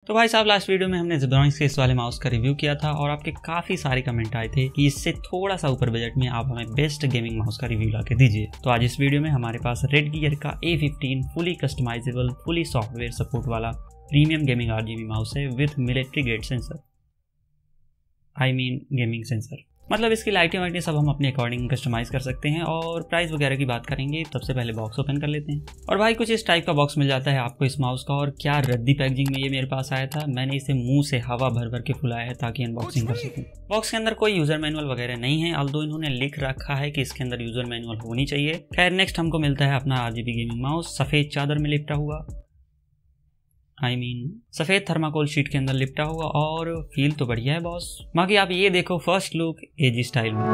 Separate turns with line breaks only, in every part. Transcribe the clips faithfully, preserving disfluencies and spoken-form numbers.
तो भाई साहब लास्ट वीडियो में हमने ज़ेब्रानिक्स के इस वाले माउस का रिव्यू किया था और आपके काफ़ी सारे कमेंट आए थे कि इससे थोड़ा सा ऊपर बजट में आप हमें बेस्ट गेमिंग माउस का रिव्यू ला के दीजिए। तो आज इस वीडियो में हमारे पास रेड गियर का A fifteen fully customisable fully software support वाला प्रीमियम गेमिंग आरजीबी माउस है with military grade sensor, I mean gaming sensor. मतलब इसकी लाइटिंग वाइटिंग सब हम अपने अकॉर्डिंग कस्टमाइज़ कर सकते हैं। और प्राइस वगैरह की बात करेंगे सबसे पहले बॉक्स ओपन कर लेते हैं। और भाई कुछ इस टाइप का बॉक्स मिल जाता है आपको इस माउस का। और क्या रद्दी पैकेजिंग में ये मेरे पास आया था, मैंने इसे मुंह से हवा भर भर के फुलाया है ताकि अनबॉक्सिंग कर सकूं। बॉक्स के अंदर कोई यूजर मैनुअल वगैरह नहीं है, ऑल्दो इन्होंने लिख रखा है कि इसके अंदर यूजर मैनुअल होनी चाहिए। खैर नेक्स्ट हमको मिलता है अपना आरजीबी गेमिंग माउस सफ़ेद चादर में लिपटा हुआ, आई मीन सफ़ेद थर्माकोल शीट के अंदर लिपटा हुआ। और फील तो बढ़िया है बॉस। बाकी आप ये देखो फर्स्ट लुक एजी स्टाइल में।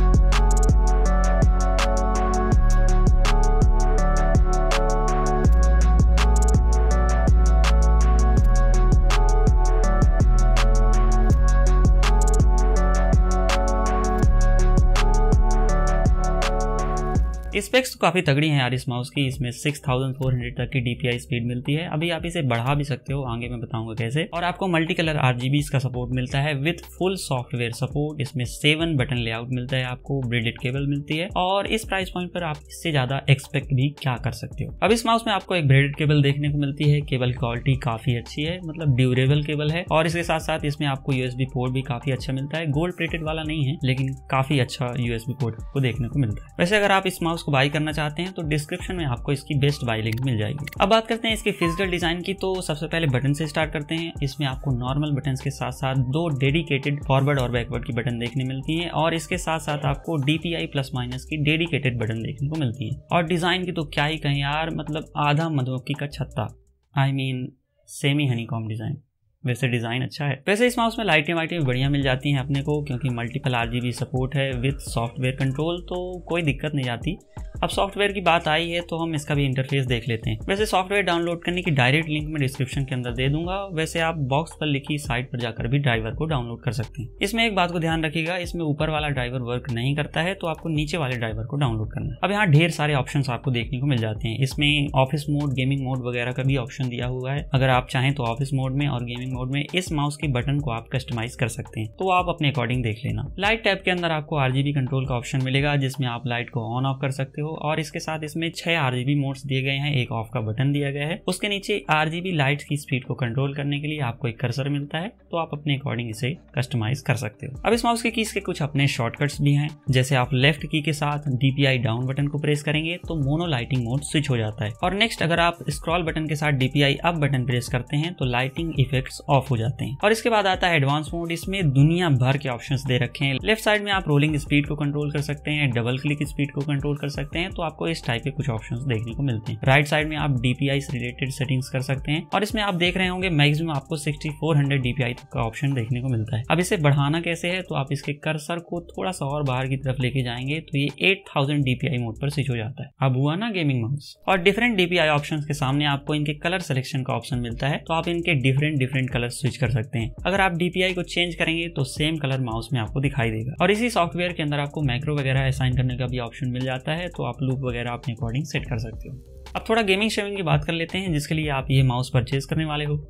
स्पेक्स तो काफ़ी तगड़ी हैं यार इस माउस की। इसमें सिक्स थाउजेंड फोर हंड्रेड तक की डीपीआई स्पीड मिलती है। अभी आप इसे बढ़ा भी सकते हो, आगे मैं बताऊंगा कैसे। और आपको मल्टी कलर आरजीबी का सपोर्ट मिलता है विथ फुल सॉफ्टवेयर सपोर्ट। इसमें सेवन बटन लेआउट मिलता है, आपको ब्रेडेड केबल मिलती है। और इस प्राइस पॉइंट पर आप इससे ज़्यादा एक्सपेक्ट भी क्या कर सकते हो। अब इस माउस में आपको एक ब्रेडेड केबल देखने को मिलती है। केबल क्वालिटी काफ़ी अच्छी है, मतलब ड्यूरेबल केबल है। और इसके साथ साथ इसमें आपको यूएसबी पोर्ट भी काफ़ी अच्छा मिलता है। गोल्ड प्लेटेड वाला नहीं है लेकिन काफ़ी अच्छा यूएसबी पोर्ट को देखने को मिलता है। वैसे अगर आप इस माउस को बाई करना चाहते हैं तो डिस्क्रिप्शन में आपको इसकी बेस्ट बाय लिंक मिल जाएगी। अब बात करते हैं इसके फिजिकल डिजाइन की। तो सबसे पहले बटन से स्टार्ट करते हैं। इसमें आपको नॉर्मल बटन के साथ साथ दो डेडिकेटेड फॉरवर्ड और बैकवर्ड की बटन देखने मिलती हैं। और इसके साथ साथ आपको डीपीआई प्लस माइनस की डेडिकेटेड बटन देखने को मिलती है। और डिजाइन की तो क्या ही कहें यार, मतलब आधा मधुमक्खी का छत्ता, I mean semi honeycomb design. वैसे डिज़ाइन अच्छा है। वैसे इस माउस में लाइटें वाइटें बढ़िया मिल जाती हैं अपने को, क्योंकि मल्टीपल आरजीबी सपोर्ट है विद सॉफ्टवेयर कंट्रोल, तो कोई दिक्कत नहीं आती। अब सॉफ्टवेयर की बात आई है तो हम इसका भी इंटरफेस देख लेते हैं। वैसे सॉफ्टवेयर डाउनलोड करने की डायरेक्ट लिंक मैं डिस्क्रिप्शन के अंदर दे दूंगा। वैसे आप बॉक्स पर लिखी साइट पर जाकर भी ड्राइवर को डाउनलोड कर सकते हैं। इसमें एक बात को ध्यान रखिएगा, इसमें ऊपर वाला ड्राइवर वर्क नहीं करता है, तो आपको नीचे वाले ड्राइवर को डाउनलोड करना है। अब यहाँ ढेर सारे ऑप्शन आपको देखने को मिल जाते हैं। इसमें ऑफिस मोड, गेमिंग मोड वगैरह का भी ऑप्शन दिया हुआ है। अगर आप चाहें तो ऑफिस मोड में और गेमिंग मोड में इस माउस की बटन को आप कस्टमाइज कर सकते हैं, तो आप अपने अकॉर्डिंग देख लेना। लाइट टैब के अंदर आपको आरजीबी कंट्रोल का ऑप्शन मिलेगा जिसमें आप लाइट को ऑन ऑफ कर सकते हो। और इसके साथ इसमें छह आरजीबी मोड्स दिए गए हैं, एक ऑफ का बटन दिया गया है। उसके नीचे आरजीबी लाइट्स की स्पीड को कंट्रोल करने के लिए आपको एक कर्सर मिलता है, तो आप अपने अकॉर्डिंग इसे कस्टमाइज कर सकते हो। अब इस माउस के कीज के कुछ अपने शॉर्टकट्स भी हैं। जैसे आप लेफ्ट की के साथ डीपीआई डाउन बटन को प्रेस करेंगे तो मोनो लाइटिंग मोड स्विच हो जाता है। और नेक्स्ट अगर आप स्क्रॉल बटन के साथ डीपीआई अप बटन प्रेस करते हैं तो लाइटिंग इफेक्ट्स ऑफ हो जाते हैं। और इसके बाद आता है एडवांस मोड। इसमें दुनिया भर के ऑप्शंस दे रखे हैं। लेफ्ट साइड में आप रोलिंग स्पीड को कंट्रोल कर सकते हैं, डबल क्लिक स्पीड को कंट्रोल कर सकते हैं, तो आपको इस टाइप के कुछ ऑप्शंस देखने को मिलते हैं। राइट साइड में आप डीपीआई से रिलेटेड सेटिंग्स कर सकते हैं। और इसमें आप देख रहे होंगे मैक्सिमम आपको सिक्सटी फोर हंड्रेड डीपीआई तक का ऑप्शन देखने को मिलता है। अब इसे बढ़ाना कैसे है, तो आप इसके कर्सर को थोड़ा सा और बाहर की तरफ लेके जाएंगे तो ये एट थाउजेंड डीपीआई मोड पर स्विच हो जाता है। अब हुआ ना गेमिंग माउस। और डिफरेंट डीपीआई ऑप्शंस के सामने आपको इनके कलर सिलेक्शन का ऑप्शन मिलता है, तो आप इनके डिफरेंट डिफरेंट कलर स्विच कर सकते हैं। अगर आप डीपीआई को चेंज करेंगे तो सेम कलर माउस में आपको दिखाई देगा। और इसी सॉफ्टवेयर के अंदर आपको मैक्रो वगैरह असाइन करने का भी ऑप्शन मिल जाता है, तो आप लूप वगैरह अपने अकॉर्डिंग सेट कर सकते हो। अब थोड़ा गेमिंग शेमिंग की बात कर लेते हैं जिसके लिए आप ये माउस परचेज करने वाले हो।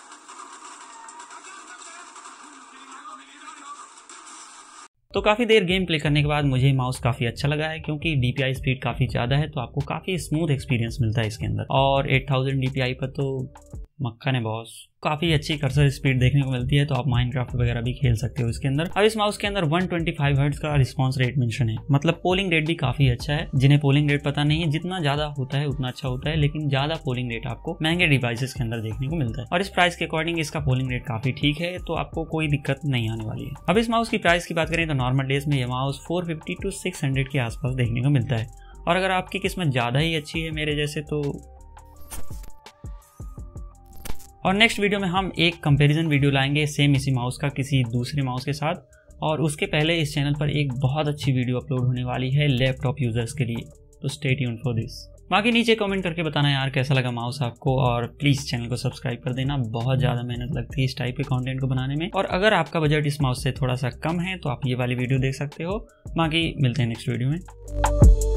तो काफ़ी देर गेम प्ले करने के बाद मुझे माउस काफ़ी अच्छा लगा है, क्योंकि डीपीआई स्पीड काफ़ी ज़्यादा है, तो आपको काफ़ी स्मूथ एक्सपीरियंस मिलता है इसके अंदर। और एट थाउजेंड डीपीआई पर तो मक्खन है बॉस। काफ़ी अच्छी कर्सर स्पीड देखने को मिलती है, तो आप माइनक्राफ्ट वगैरह भी खेल सकते हो इसके अंदर। अब इस माउस के अंदर वन ट्वेंटी फाइव हर्ट्ज का रिस्पांस रेट मेंशन है, मतलब पोलिंग रेट भी काफ़ी अच्छा है। जिन्हें पोलिंग रेट पता नहीं है, जितना ज़्यादा होता है उतना अच्छा होता है, लेकिन ज़्यादा पोलिंग रेट आपको महंगे डिवाइसेस के अंदर देखने को मिलता है। और इस प्राइस के अकॉर्डिंग इसका पोलिंग रेट काफ़ी ठीक है, तो आपको कोई दिक्कत नहीं आने वाली है। अब इस माउस की प्राइस की बात करें तो नॉर्मल डेज में यह mouse four fifty to six hundred के आसपास देखने को मिलता है। और अगर आपकी किस्मत ज़्यादा ही अच्छी है मेरे जैसे तो। और नेक्स्ट वीडियो में हम एक कंपैरिजन वीडियो लाएंगे सेम इसी माउस का किसी दूसरे माउस के साथ। और उसके पहले इस चैनल पर एक बहुत अच्छी वीडियो अपलोड होने वाली है लैपटॉप यूजर्स के लिए, तो स्टे ट्यून्ड फॉर दिस। बाकी नीचे कमेंट करके बताना यार कैसा लगा माउस आपको, और प्लीज़ चैनल को सब्सक्राइब कर देना। बहुत ज़्यादा मेहनत लगती है इस टाइप के कंटेंट को बनाने में। और अगर आपका बजट इस माउस से थोड़ा सा कम है तो आप ये वाली वीडियो देख सकते हो। बाकी मिलते हैं नेक्स्ट वीडियो में।